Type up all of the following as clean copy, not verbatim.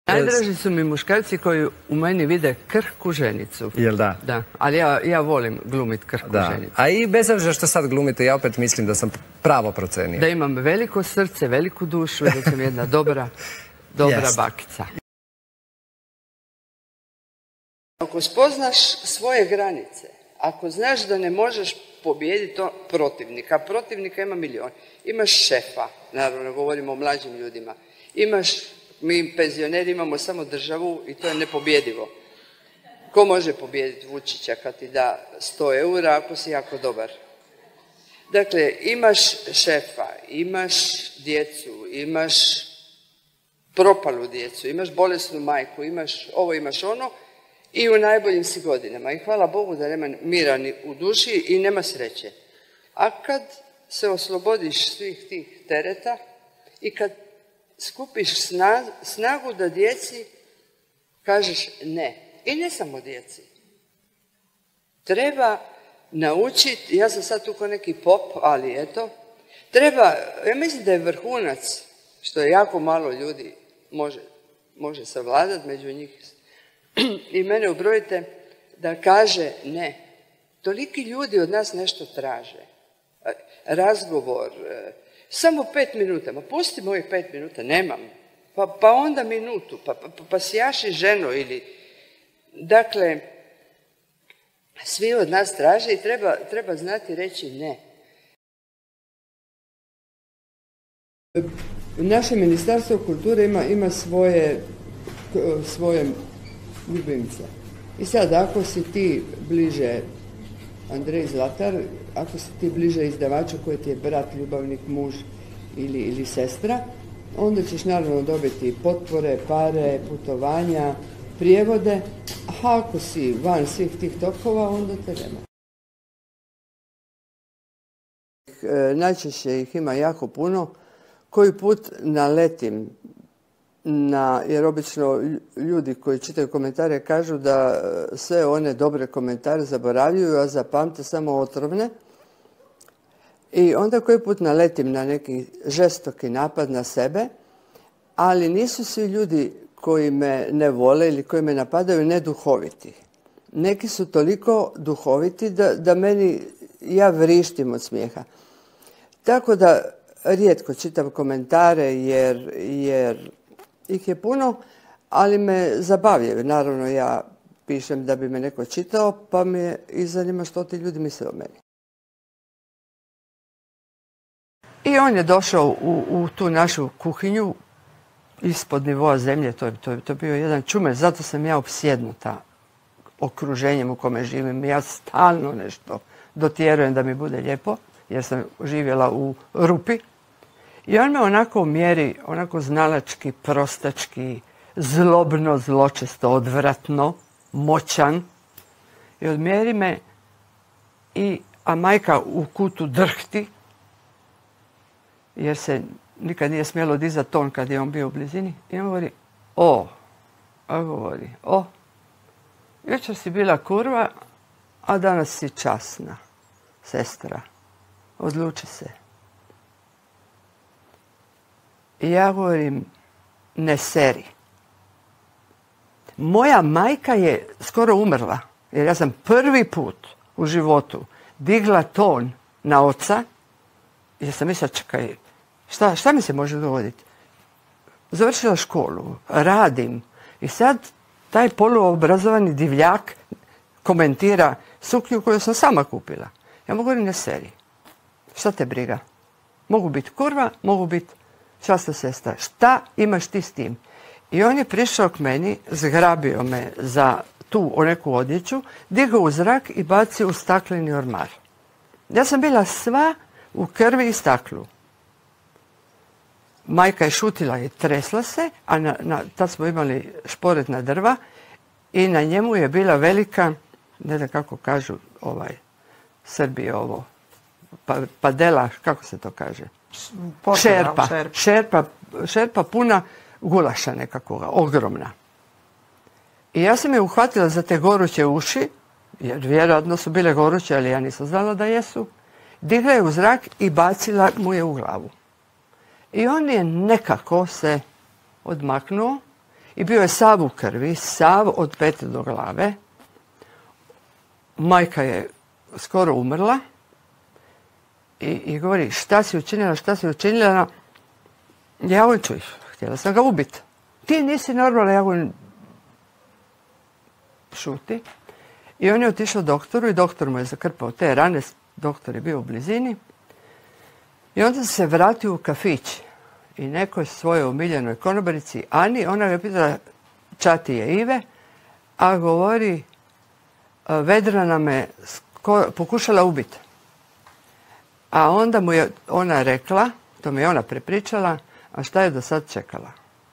Najdraži su mi muškarci koji u meni vide krhku ženicu. Jel da? Da, ali ja volim glumit krhku ženicu. A i bez obzira što sad glumite, ja opet mislim da sam pravo procenio. Da imam veliko srce, veliku dušu i da sam jedna dobra bakica. Ako spoznaš svoje granice, ako znaš da ne možeš pobijediti protivnika, protivnika ima milion. Imaš šefa, naravno govorimo o mlađim ljudima, mi penzioneri imamo samo državu i to je nepobjedivo. Ko može pobijediti Vučića kad ti da 100 eura ako si jako dobar? Dakle, imaš šefa, imaš djecu, imaš propalu djecu, imaš bolesnu majku, imaš ovo, imaš ono i u najboljim si godinama. I hvala Bogu da nema mira ni u duši i nema sreće. A kad se oslobodiš svih tih tereta i kad skupiš snagu da djeci kažeš ne. I ne samo djeci. Treba naučiti, ja sam sad tu ko neki pop, ali eto, ja mislim da je vrhunac, što je jako malo ljudi može savladati među njih, i mene ubrojite, da kaže ne. Toliki ljudi od nas nešto traže. Razgovor, samo 5 minuta, ma pusti mojih 5 minuta, nemam. Pa onda minutu, pa sjaši ženu ili... Dakle, svi od nas traže i treba znati reći ne. Naše Ministarstvo kulture ima svoje ljubimce. I sad, ako si ti bliže Andrej Zlatar, ako si ti bliže izdavaču koji ti je brat, ljubavnik, muž ili sestra, onda ćeš naravno dobiti potpore, pare, putovanja, prijevode, a ako si van svih tih tokova, onda te nema. Najčešće ih ima jako puno. Koji put naletim jer obično ljudi koji čitaju komentare kažu da sve one dobre komentare zaboravljaju, a zapamte samo otrovne. I onda koji put naletim na neki žestoki napad na sebe, ali nisu svi ljudi koji me ne vole ili koji me napadaju neduhoviti. Neki su toliko duhoviti da ja vrištim od smijeha. Tako da rijetko čitam komentare jer ih je puno, ali me zabavljaju. Naravno, ja pišem da bi me neko čitao, pa me i zanima što ti ljudi misle o meni. I on je došao u tu našu kuhinju ispod nivoa zemlje, to je bio jedan čumer, zato sam ja opsjednuta okruženjem u kome živim. Ja stalno nešto dotjerujem da mi bude lijepo, jer sam živjela u rupi. I on me onako mjeri, onako znalački, prostački, zlobno, zločesto, odvratno, moćan. I odmjeri me, a majka u kutu drhti, jer se nikad nije smjelo dizati ton kad je on bio u blizini. I on govori, jučer si bila kurva, a danas si časna, sestra. Odluči se. I ja govorim, ne seri. Moja majka je skoro umrla, jer ja sam prvi put u životu digla ton na oca, jer sam mislila, čekaj, šta mi se može dogoditi? Završila školu, radim i sad taj poluobrazovani divljak komentira suknju koju sam sama kupila. Ja mu govorim, ne seri. Šta te briga? Mogu biti kurva, mogu biti časna sestra. Šta imaš ti s tim? I on je prišao k meni, zgrabio me za tu neku odjeću, digao u zrak i bacio u stakleni ormar. Ja sam bila sva u krvi i staklu. Majka je šutila i tresla se, a tad smo imali šporetna drva i na njemu je bila velika, ne znam kako kažu Srbi ovo, padela, kako se to kaže? Šerpa puna gulaša nekakvoga, ogromna. I ja sam je uhvatila za te goruće uši, jer vjerojatno su bile goruće, ali ja nisam znala da jesu. Digla je u zrak i bacila mu je u glavu. I on je nekako se odmaknuo i bio je sav u krvi, sav od pete do glave. Majka je skoro umrla i govori, šta si učinila? Ja govorim, čuj, htjela sam ga ubiti. Ti nisi normalna, ja govorim, šuti. I on je otišao doktoru i doktor mu je zakrpao te rane, doktor je bio u blizini. I onda se vratio u kafić i nekoj svojoj omiljenoj konobarici, Ani, ona ga je pitala, čati je Ive, a govori, Vedrana me pokušala ubiti. A onda mu je ona rekla, to mi je ona prepričala, a šta je do sad čekala?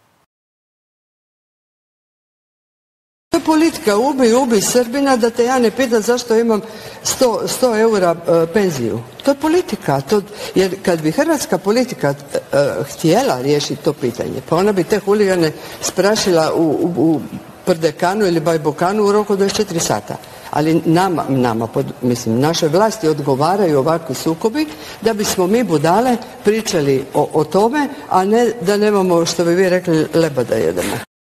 To je politika, ubi Srbina, da te ja ne pitam zašto imam 100 eura penziju. To je politika, jer kad bi hrvatska politika htjela riješiti to pitanje, pa ona bi te huligane sprašila u Prdekanu ili Bajbokanu u roku 24 sata. Ali našoj vlasti odgovaraju ovakvi sukobi da bismo mi budale pričali o tome, a ne da nemamo, što bi vi rekli, leba da jedemo.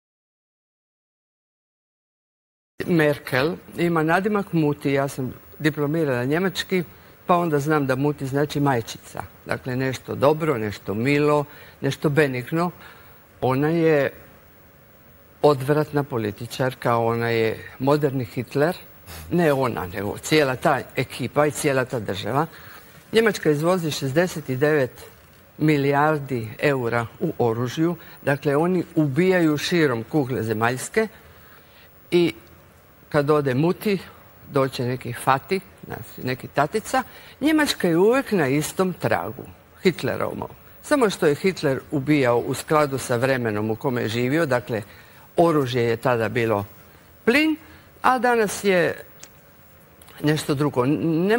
Merkel ima nadimak Muti, ja sam diplomirala njemački, pa onda znam da Muti znači majčica. Dakle, nešto dobro, nešto milo, nešto benigno. Ona je odvratna političarka, ona je moderni Hitler. Ne ona, nego cijela ta ekipa i cijela ta država. Njemačka izvozi 69 milijardi eura u oružju. Dakle, oni ubijaju širom kugle zemaljske i kad ode Muti, doće neki Fati, neki tatica, Njemačka je uvijek na istom tragu, Hitlerovom. Samo što je Hitler ubijao u skladu sa vremenom u kome je živio, dakle, oružje je tada bilo plin, a danas je nešto drugo.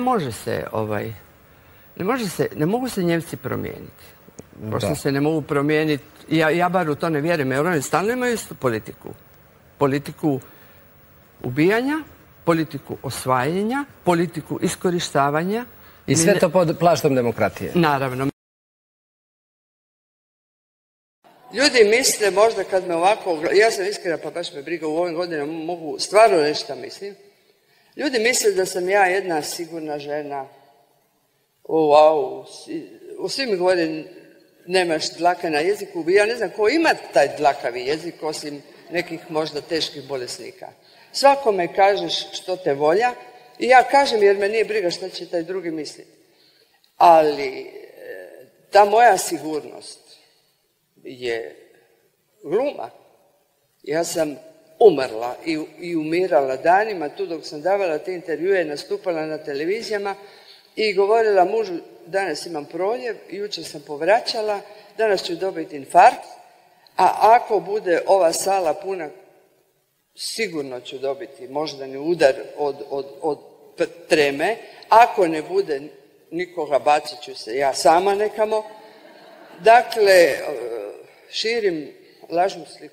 Ne mogu se Njemci promijeniti. Pošto se ne mogu promijeniti, ja bar u to ne vjerujem, jer oni stalno imaju istu politiku. Politiku ubijanja, politiku osvajanja, politiku iskorištavanja. I sve to pod plaštom demokratije. Naravno. Ljudi misle možda kad me ovako, ja sam iskrena pa baš me briga u ovim godinama, mogu stvarno nešto mislim. Ljudi misle da sam ja jedna sigurna žena. U svim mi govori nemaš dlaka na jeziku. Ja ne znam ko ima taj dlakavi jezik osim nekih možda teških bolesnika. Svakome kažeš što te volja i ja kažem jer me nije briga što će taj drugi misliti. Ali ta moja sigurnost je gluma. Ja sam umrla i umirala danima tu dok sam davala te intervjue, nastupala na televizijama i govorila mužu, danas imam proljev, jučer sam povraćala, danas ću dobiti infarkt, a ako bude ova sala puna, sigurno ću dobiti moždani udar od treme, ako ne bude nikoga, bacit ću se ja sama nekamo. Dakle, širim lažnu sliku.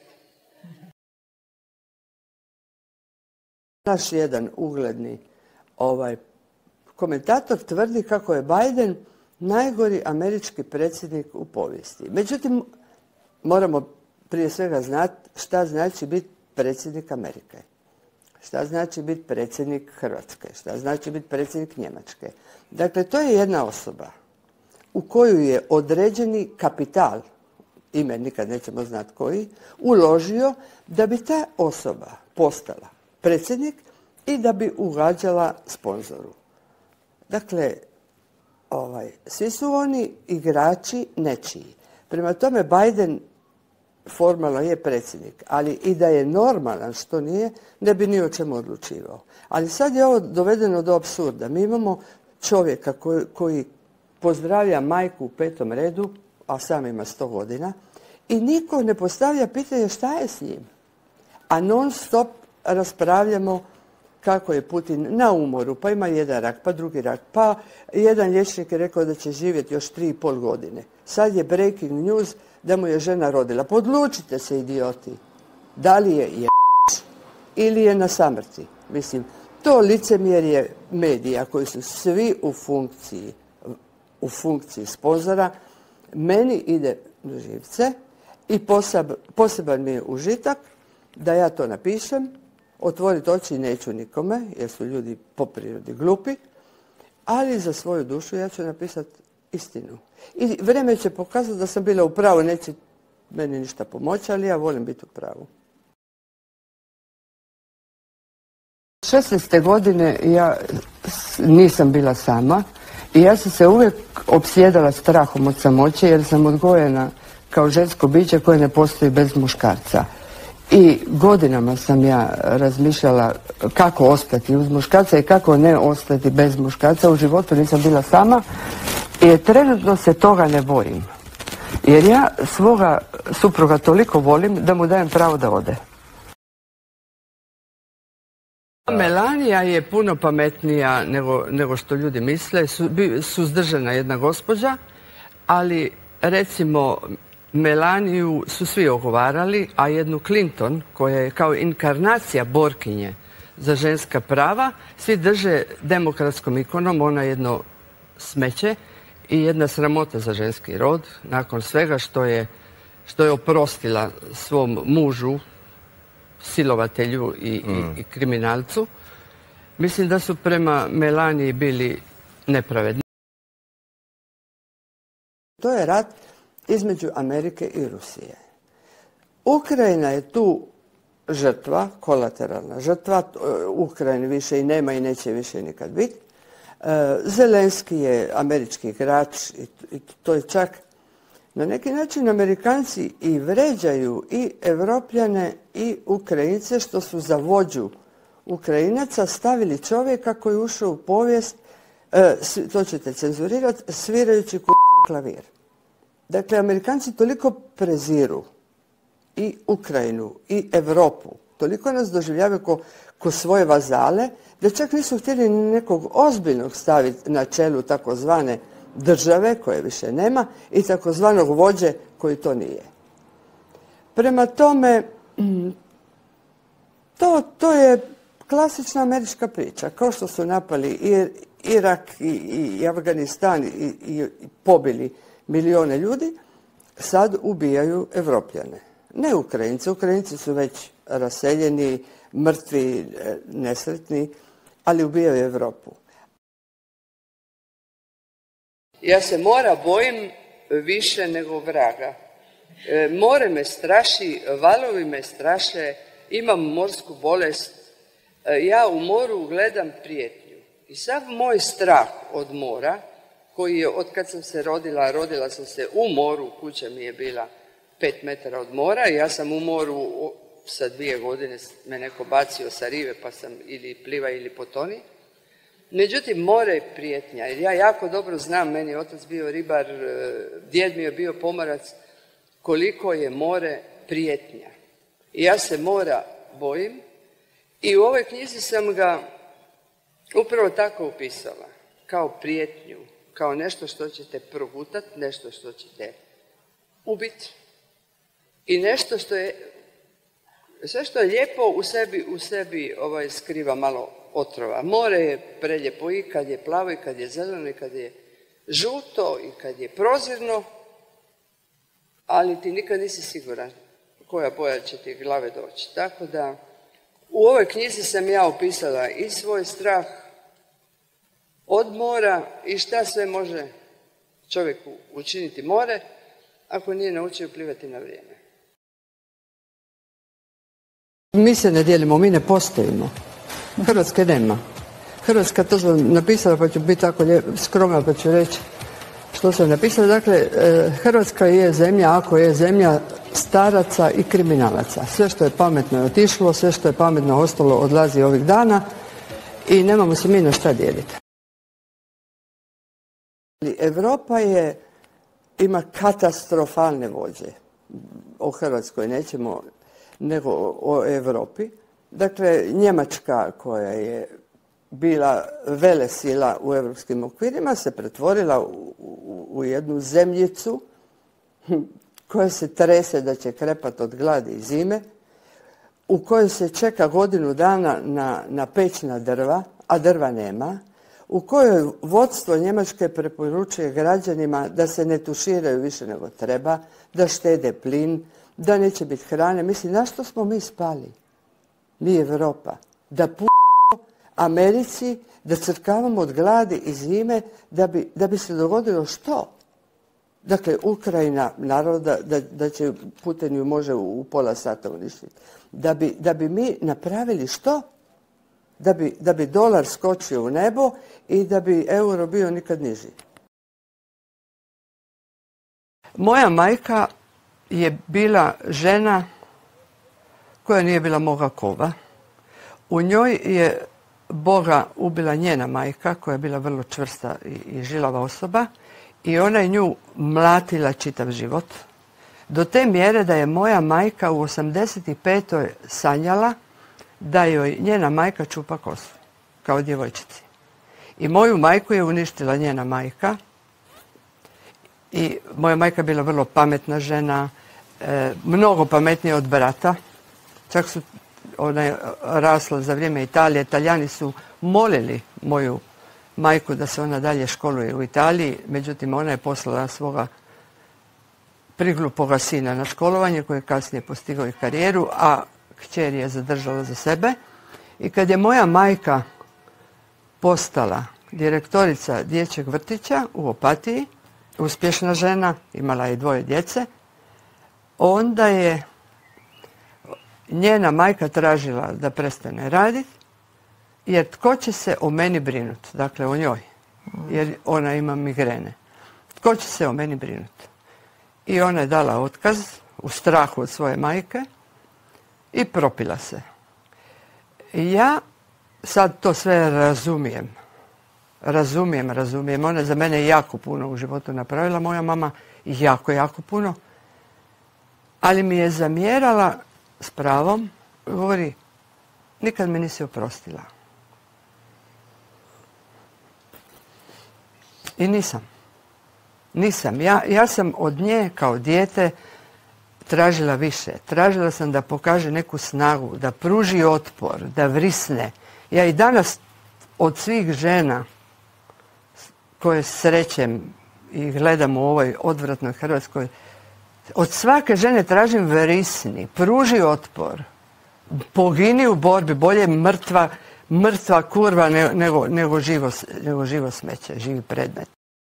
Naš jedan ugledni komentator tvrdi kako je Biden najgori američki predsjednik u povijesti. Međutim, moramo prije svega znati šta znači biti predsjednik Amerike, šta znači biti predsjednik Hrvatske, šta znači biti predsjednik Njemačke. Dakle, to je jedna osoba u koju je određeni kapital, ime nikad nećemo znati koji, uložio da bi ta osoba postala predsjednik i da bi ugađala sponzoru. Dakle, svi su oni igrači nečiji. Prema tome, Biden formalno je predsjednik, ali i da je normalan, što nije, ne bi ni o čemu odlučivao. Ali sad je ovo dovedeno do apsurda. Mi imamo čovjeka koji pozdravlja majku u 5. redu, a sam ima 100 godina, i niko ne postavlja pitanje šta je s njim. A non stop raspravljamo kako je Putin na umoru, pa ima jedan rak, pa drugi rak, pa jedan liječnik je rekao da će živjeti još 3,5 godine. Sad je breaking news da mu je žena rodila. Podlučite se, idioti. Da li je ili je na samrti? Mislim, to licemjerje medija koji su svi u funkciji sponzora, meni ide na živce i poseban mi je užitak da ja to napišem, otvoriti oči neću nikome, jer su ljudi po prirodi glupi, ali za svoju dušu ja ću napisati istinu. I vrijeme će pokazati da sam bila u pravu, neće meni ništa pomoći, ali ja volim biti u pravu. 16. godine ja nisam bila sama i ja sam se uvijek opsjedala strahom od samoće jer sam odgojena kao žensko biće koje ne postoji bez muškarca. I godinama sam ja razmišljala kako ostati uz muškarca i kako ne ostati bez muškarca. U životu nisam bila sama i trenutno se toga ne bojim. Jer ja svoga supruga toliko volim da mu dajem pravo da ode. Melanija je puno pametnija nego što ljudi misle. Suzdržana jedna gospođa, ali recimo Melaniju su svi ogovarali, a jednu Clinton, koja je kao inkarnacija borkinje za ženska prava, svi drže demokratskom ikonom, ona jedno smeće i jedna sramota za ženski rod, nakon svega što je oprostila svom mužu, silovatelju i kriminalcu. Mislim da su prema Melaniji bili nepravedni. To je rat između Amerike i Rusije. Ukrajina je tu žrtva, kolateralna žrtva. Ukrajine više i nema i neće više nikad biti. Zelenski je američki igrač i to je čak na neki način Amerikanci i vređaju i Evropljane i Ukrajince što su za vođu Ukrajinaca stavili čovjeka koji je ušao u povijest, to ćete cenzurirati, svirajući klavir. Dakle, Amerikanci toliko preziru i Ukrajinu i Europu, toliko nas doživljavaju ko svoje vazale, da čak nisu htjeli nekog ozbiljnog staviti na čelu takozvane države, koje više nema, i takozvanog vođe koji to nije. Prema tome, to je klasična američka priča. Kao što su napali i Irak i Afganistan i pobili milijone ljudi, sad ubijaju Evropljane. Ne Ukrajinci. Ukrajinci su već raseljeni, mrtvi, nesretni, ali ubijaju Evropu. Ja se mora bojim više nego vraga. More me straši, valovi me straše, imam morsku bolest. Ja u moru gledam prijetnju. I sav moj strah od mora, koji je od kad sam se rodila sam se u moru, kuća mi je bila 5 metara od mora i ja sam u moru sa 2 godine me neko bacio sa rive pa sam ili pliva ili potoni. Međutim, more je prijetnja, jer ja jako dobro znam, meni je otac bio ribar, djed mi je bio pomorac, koliko je more prijetnja. I ja se mora bojim i u ovoj knjizi sam ga upravo tako upisala, kao prijetnju, kao nešto što ćete progutati, nešto što ćete ubiti i nešto što je, sve što je lijepo u sebi skriva malo otrova. More je prelijepo i kad je plavo i kad je zeleno i kad je žuto i kad je prozirno, ali ti nikad nisi siguran koja boja će ti glave doći. Tako da u ovoj knjizi sam ja opisala i svoj strah od mora i šta sve može čovjeku učiniti more ako nije naučio plivati na vrijeme. Mi se ne dijelimo, mi ne postojimo. Hrvatske nema. Hrvatska, to sam napisala pa ću biti tako skromna pa ću reći što sam napisala. Dakle, Hrvatska je zemlja, ako je zemlja staraca i kriminalaca. Sve što je pametno je otišlo, sve što je pametno ostalo odlazi ovih dana i nemamo se mi na šta dijeliti. Europa ima katastrofalne vođe. O Hrvatskoj nećemo, nego o Europi. Dakle, Njemačka koja je bila velesila u europskim okvirima se pretvorila u jednu zemljicu koja se trese da će krepati od gladi i zime, u kojoj se čeka godinu dana na pećna drva, a drva nema, u kojoj vodstvo Njemačke preporučuje građanima da se ne tuširaju više nego treba, da štede plin, da neće biti hrane. Mislim, na što smo mi spali? Mi Evropa. Da Americi, da crkavamo od gladi i zime, da bi se dogodilo što? Dakle, Ukrajina, naravno da će Putin ju može u pola sata uništiti. Da bi mi napravili što? Da bi dolar skočio u nebo i da bi euro bio nikad niži. Moja majka je bila žena koja nije bila moga kova. U njoj je Boga ubila njena majka, koja je bila vrlo čvrsta i žilava osoba, i ona je nju mlatila čitav život. Do te mjere da je moja majka u 85. sanjala da joj njena majka čupa kosu, kao djevojčici. I moju majku je uništila njena majka. I moja majka je bila vrlo pametna žena, mnogo pametnija od brata. Čak su, ona je rasla za vrijeme Italije. Italijani su molili moju majku da se ona dalje školuje u Italiji. Međutim, ona je poslala svoga priglupoga sina na školovanje, koji je kasnije postigao i karijeru, a kćer je zadržala za sebe. I kad je moja majka postala direktorica dječjeg vrtića u Opatiji, uspješna žena, imala je 2 djece, onda je njena majka tražila da prestane raditi, jer tko će se o meni brinuti, dakle o njoj, jer ona ima migrene. Tko će se o meni brinuti? I ona je dala otkaz u strahu od svoje majke i propila se. I ja sad to sve razumijem. Razumijem. Ona je za mene jako puno u životu napravila, moja mama jako puno. Ali mi je zamjerala s pravom, govori, nikad me nisi oprostila. I nisam. Ja sam od nje kao dijete tražila više. Tražila sam da pokaže neku snagu, da pruži otpor, da vrisne. Ja i danas od svih žena koje srećem i gledam u ovoj odvratnoj Hrvatskoj, od svake žene tražim vrisni, pruži otpor, pogini u borbi, bolje mrtva kurva nego živo smeće, živi predmet.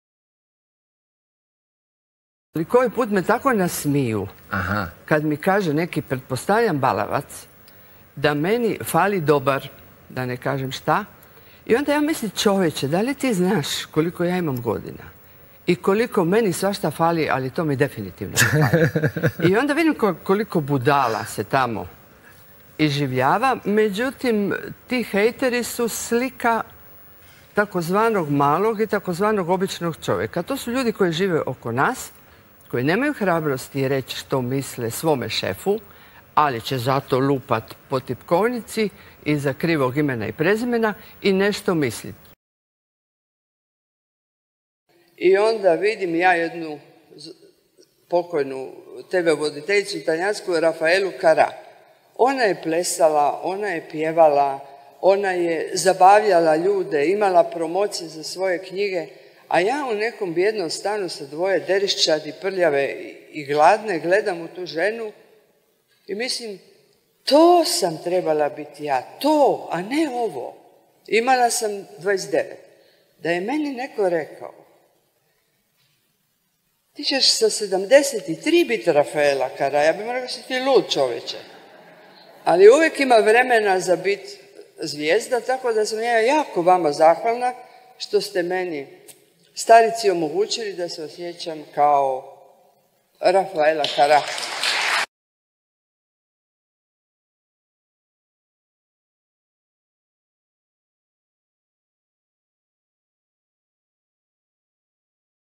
Ali koji put me tako nasmiju, kad mi kaže neki, pretpostavljam balavac, da meni fali dobar, da ne kažem šta, i onda ja mislim, čovječe, da li ti znaš koliko ja imam godina i koliko meni svašta fali, ali to mi definitivno fali. I onda vidim koliko budala se tamo iživljava, međutim, ti hejteri su slika takozvanog malog i takozvanog običnog čovjeka. To su ljudi koji žive oko nas, koji nemaju hrabrosti reći što misle svome šefu, ali će zato lupat po tipkovnici iza krivog imena i prezimena i nešto misliti. I onda vidim ja jednu pokojnu TV voditeljicu italijansku, Rafaelu Carrà. Ona je plesala, ona je pjevala, ona je zabavljala ljude, imala promocije za svoje knjige, a ja u nekom bijednom stanu sa 2 deriščadi, prljave i gladne gledam u tu ženu i mislim, to sam trebala biti ja, to, a ne ovo. Imala sam 29. Da je meni neko rekao, ti ćeš sa 73 biti Rafaela Carrà, ja bih rekao, si ti lud, čoveče. Ali uvijek ima vremena za biti zvijezda, tako da sam ja jako vama zahvalna što ste meni, starici, omogućili da se osjećam kao Rafaela Carrà.